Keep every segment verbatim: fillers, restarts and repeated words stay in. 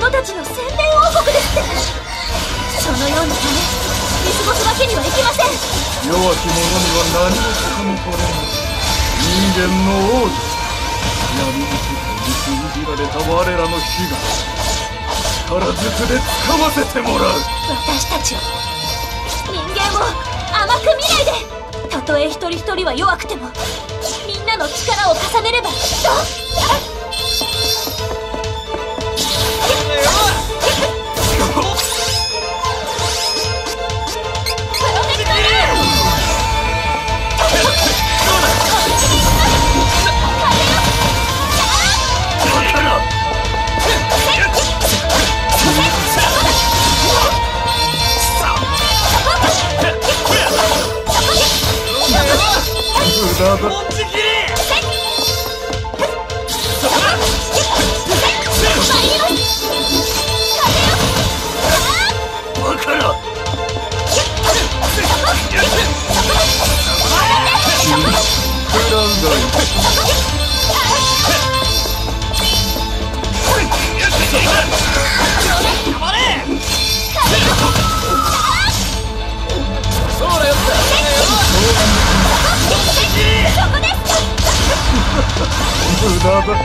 者たちの宣伝王国ですって。そのようなため見過ごすわけにはいきません。 弱き者には何も掴み取れない人間の王者。闇に導られた我らの火が力ずくで掴ませてもらう。 私たちを人間を甘く見ないで。たとえ一人一人は弱くてもみんなの力を重ねればきっと。 だだ無駄だ。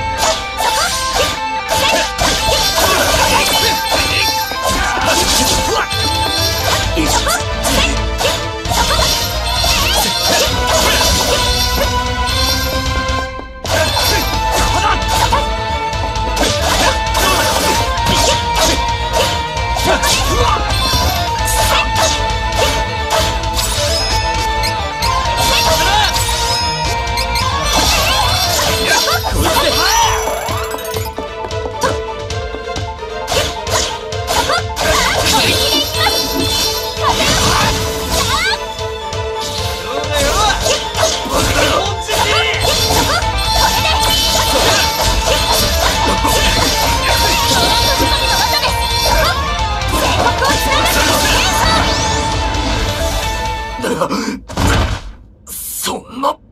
そんな。